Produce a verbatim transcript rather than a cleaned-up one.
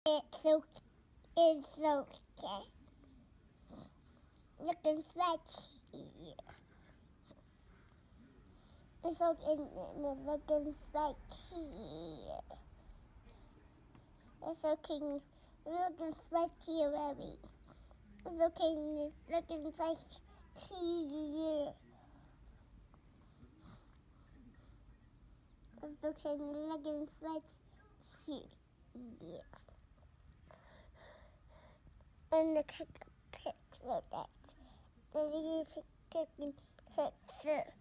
It's okay. It's okay. Looking sweaty. It's okay. Looking sweaty. It's okay. Looking sweaty already. It's okay. Looking sweaty. It's okay. Looking sweaty. Yeah. And the take a picture of that. The little picture picture.